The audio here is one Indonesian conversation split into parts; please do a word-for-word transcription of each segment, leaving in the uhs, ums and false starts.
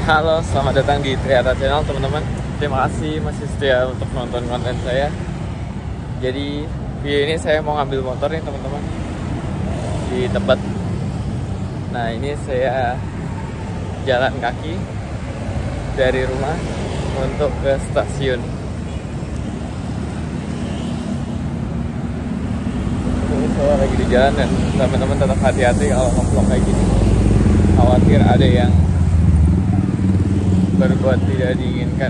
Halo, selamat datang di Triata Channel teman-teman. Terima kasih masih setia untuk nonton konten saya. Jadi video ini saya mau ngambil motor nih teman-teman di Tebet. Nah ini saya jalan kaki dari rumah untuk ke stasiun. Ini saya lagi di jalan dan teman-teman tetap hati-hati kalau ngevlog kayak gini. Khawatir ada yang berbuat tidak diinginkan.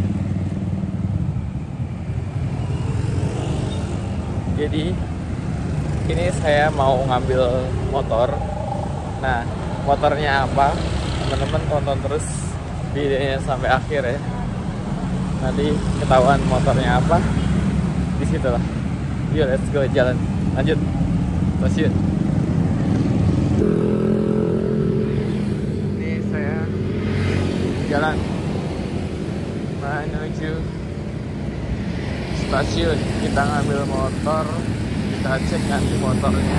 Jadi ini saya mau ngambil motor. Nah, motornya apa? Teman-teman tonton terus videonya sampai akhir ya. Nanti ketahuan motornya apa. Di situ lah. Yuk, let's go jalan. Lanjut. Stasiun. Ini saya jalan menuju stasiun. Kita ngambil motor, kita cek nanti motornya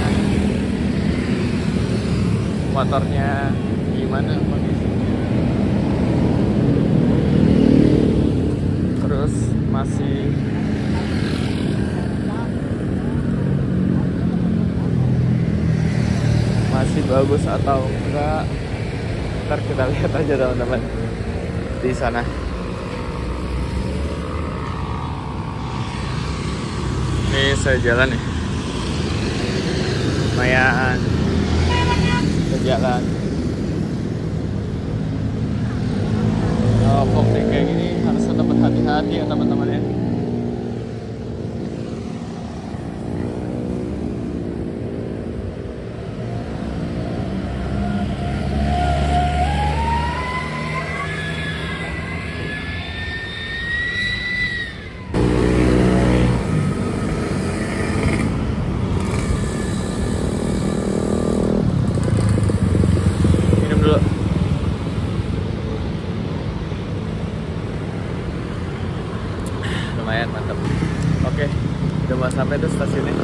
motornya gimana kondisinya. Terus masih masih bagus atau enggak, ntar kita lihat aja teman-teman di sana. Ini saya jalan nih, lumayan ke jalan. Kalau vlog kayak gini harus tetap hati-hati ya teman-teman ya. Lumayan mantap. Oke, udah mau sampai tuh stasiunnya.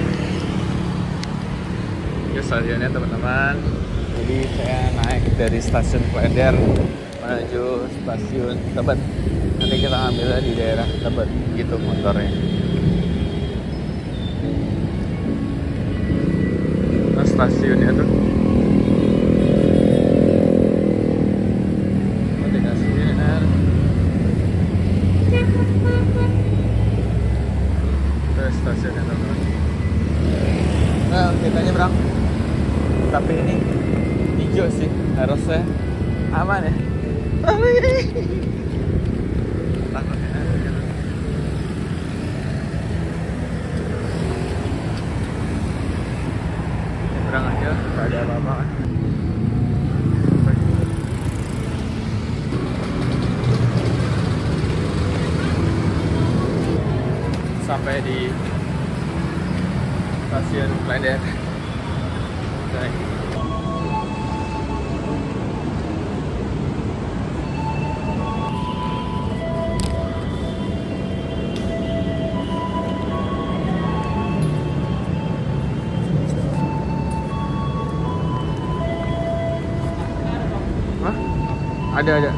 Itu stasiunnya teman-teman. Jadi saya naik dari stasiun Klender menuju stasiun Tebet. Nanti kita ambilnya di daerah Tebet gitu motornya. Nah stasiunnya tuh stasiunnya teman-teman. Well, kita nyebrang. Tapi ini hijau sih, harusnya aman ya. Takutnya nyebrang aja, gak ada apa-apa kan. Sampai di stasiun Klender. Oke. Hah? Ada ada.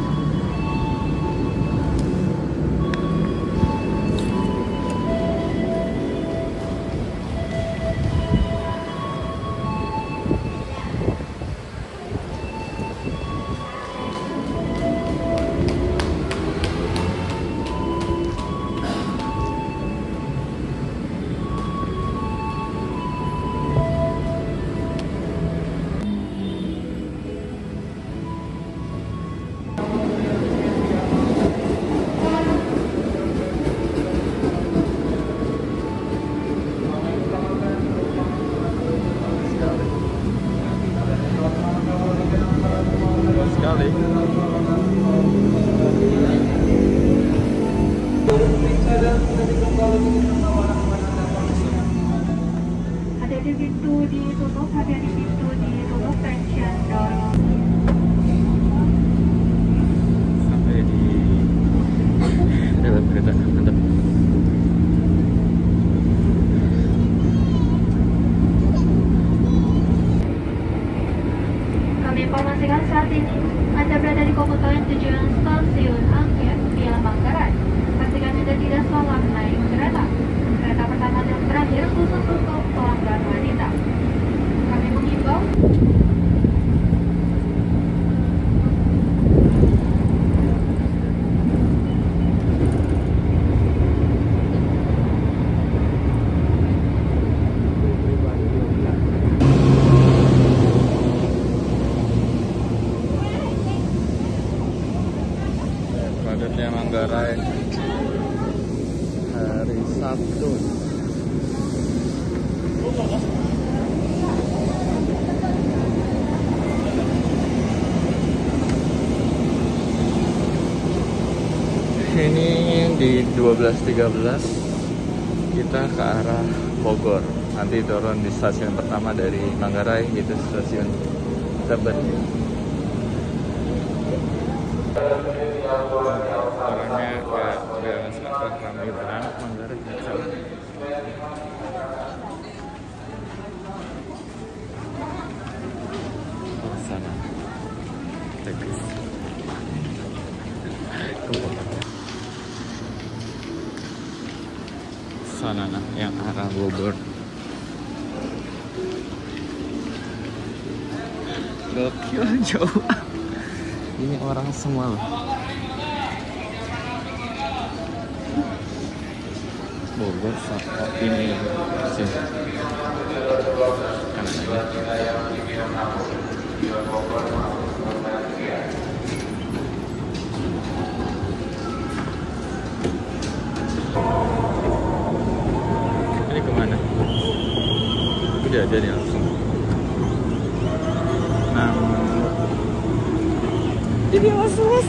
Sekali. Hati-hati pintu ditutup, hati-hati pintu ditutup, tension dorong. Sampai di dalam kereta, mantap. Kami informasikan saat ini Anda berada di komuter lain tujuan stasiun Angket via Manggarai. Pastikan Anda tidak salah naik kereta. Kereta pertama dan terakhir khusus untuk pelanggan wanita. Kami mengimbau padatnya Manggarai hari Sabtu. Ini di dua belas tiga belas kita ke arah Bogor. Nanti turun di stasiun pertama dari Manggarai, yaitu stasiun Tebet. Orangnya kayak udah sangat ramai banget Manggarai kacau. Oh, sana Tegus sana nah yang arah Bogor. Gokil jauh. Ini orang semua loh. Bogor sama ini sini. Kanan aja. Ini kemana? Udah ada nih langsung. Nah, ini mas-mas.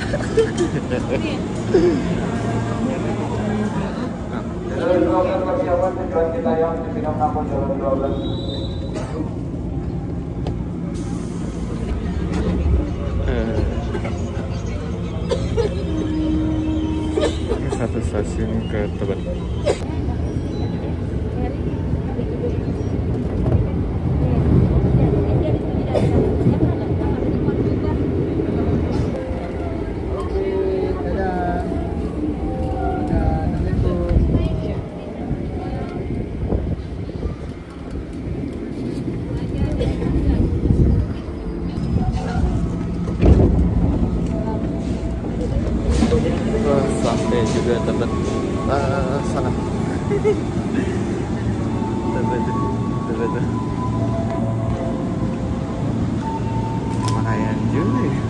Persiapan tujuan kita yang di Pinang Nampung Jalan dua belas. Ini satu stasiun ke Tebet. Sampai juga Tebet uh, sana. Tebet, Tebet. Lumayan juga ya.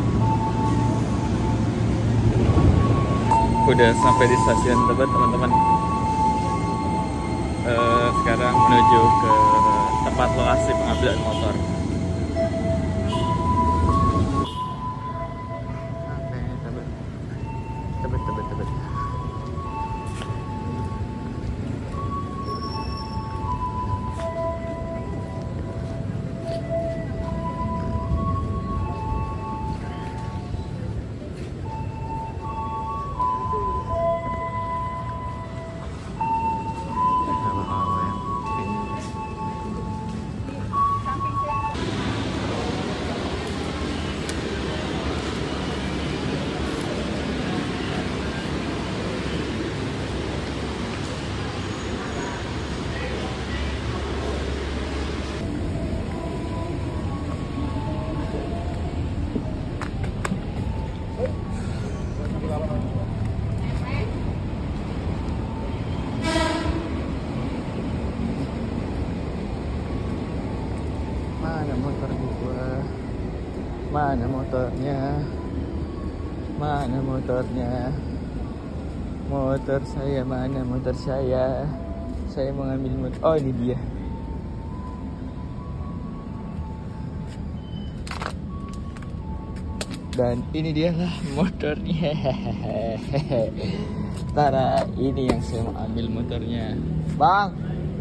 Udah sampai di stasiun Tebet teman-teman. Uh, sekarang menuju ke tempat lokasi pengambilan motor. Tebet, Tebet, Tebet. Mana motor gua? Mana motornya? Mana motornya? Motor saya mana? Motor saya. Saya mau ngambil motor. Oh, ini dia. Dan ini dia lah motornya. Tara, ini yang saya mau ambil motornya. Bang.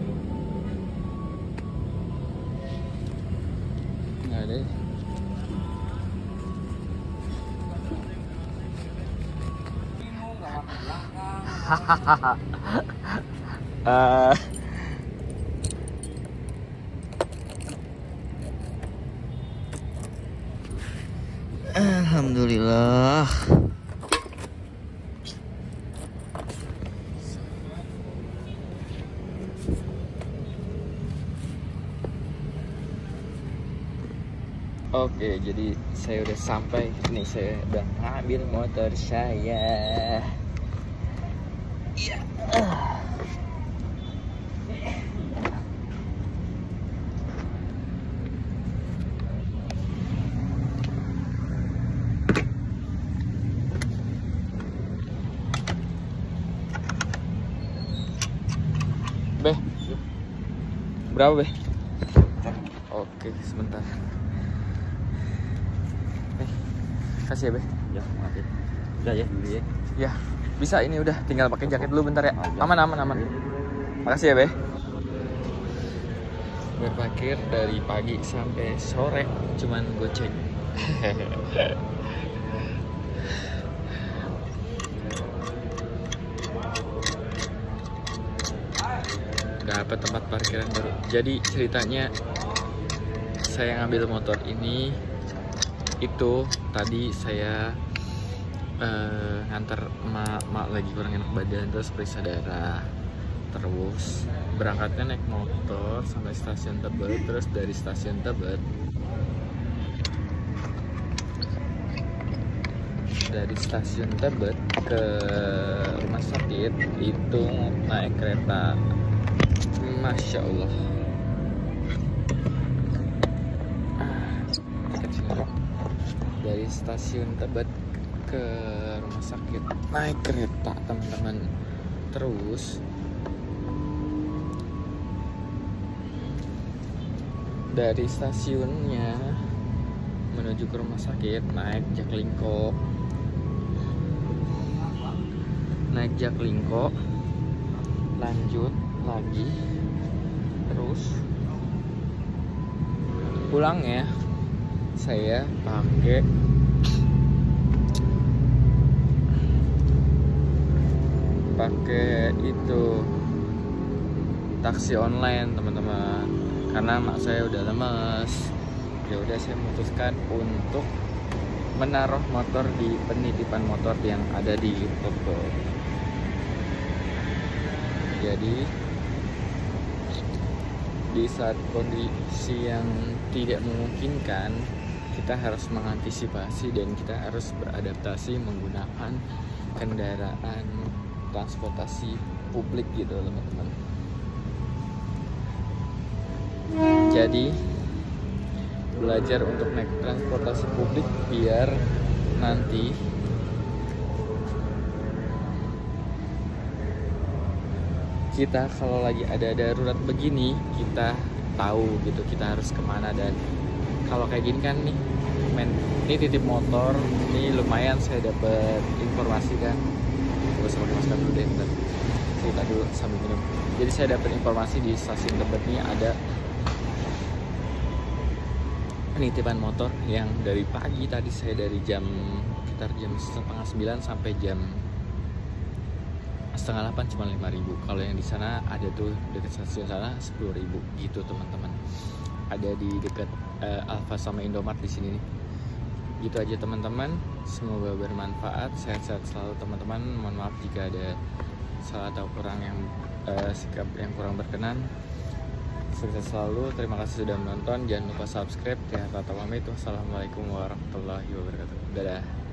Nggak ada. Hahaha. uh, Alhamdulillah. Oke, jadi saya udah sampai. Ini saya udah ngambil motor saya. Iya. Be, berapa be? Oke, sebentar. Eh, kasih ya be. Ya, makasih. Udah ya, dulu ya. Ya, bisa ini udah. Tinggal pakai jaket dulu bentar ya. Aman, aman, aman. Makasih ya be. Berpakir dari pagi sampai sore cuman goceng. Dapat tempat parkiran baru. Jadi ceritanya saya ngambil motor ini itu tadi saya uh, nganter emak, emak lagi kurang enak badan, terus periksa darah, terus berangkatnya naik motor sampai stasiun Tebet, terus dari stasiun Tebet dari stasiun Tebet ke rumah sakit itu naik kereta. Masya Allah. Dari stasiun Tebet ke rumah sakit naik kereta teman-teman. Terus dari stasiunnya menuju ke rumah sakit naik Jaklingko. Naik Jaklingko lanjut lagi, terus pulangnya saya pakai pakai itu taksi online teman-teman, karena mak saya udah lemes. Ya udah saya memutuskan untuk menaruh motor di penitipan motor yang ada di toko. Jadi di saat kondisi yang tidak memungkinkan, kita harus mengantisipasi dan kita harus beradaptasi menggunakan kendaraan transportasi publik gitu teman-teman. Jadi belajar untuk naik transportasi publik biar nanti kita kalau lagi ada darurat begini kita tahu gitu kita harus kemana. Dan kalau kayak gini kan nih men, ini titip motor, ini lumayan saya dapat informasi kan. Gue sama masker dulu deh, bentar cerita dulu sambil minum. Jadi saya dapat informasi di stasiun Tebet ini ada penitipan motor yang dari pagi tadi saya dari jam sekitar jam setengah sembilan sampai jam setengah delapan cuma lima ribu. Kalau yang di sana ada tuh dekat stasiun sana sepuluh ribu gitu teman-teman. Ada di dekat uh, Alfa sama Indomart di sini nih. Gitu aja teman-teman. Semoga bermanfaat. Sehat-sehat selalu teman-teman. Mohon maaf jika ada salah atau kurang yang uh, sikap yang kurang berkenan. Sukses selalu. Terima kasih sudah menonton. Jangan lupa subscribe. Ya, tata pamit. Wassalamualaikum warahmatullahi wabarakatuh. Dadah.